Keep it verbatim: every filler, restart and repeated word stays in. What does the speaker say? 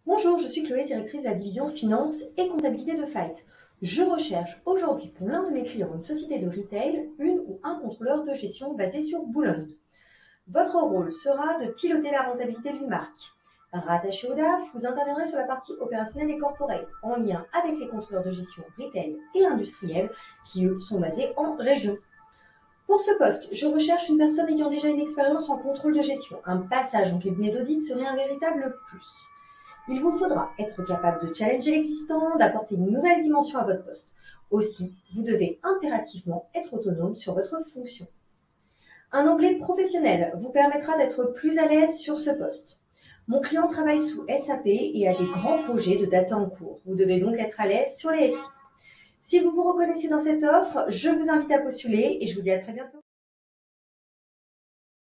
Bonjour, je suis Chloé, directrice de la division Finance et Comptabilité de Fight. Je recherche aujourd'hui pour l'un de mes clients, une société de retail, une ou un contrôleur de gestion basé sur Boulogne. Votre rôle sera de piloter la rentabilité d'une marque. Rattaché au D A F, vous interviendrez sur la partie opérationnelle et corporate, en lien avec les contrôleurs de gestion retail et industriels, qui eux sont basés en région. Pour ce poste, je recherche une personne ayant déjà une expérience en contrôle de gestion. Un passage en cabinet d'audit serait un véritable plus. Il vous faudra être capable de challenger l'existant, d'apporter une nouvelle dimension à votre poste. Aussi, vous devez impérativement être autonome sur votre fonction. Un anglais professionnel vous permettra d'être plus à l'aise sur ce poste. Mon client travaille sous S A P et a des grands projets de data en cours. Vous devez donc être à l'aise sur les S I. Si vous vous reconnaissez dans cette offre, je vous invite à postuler et je vous dis à très bientôt.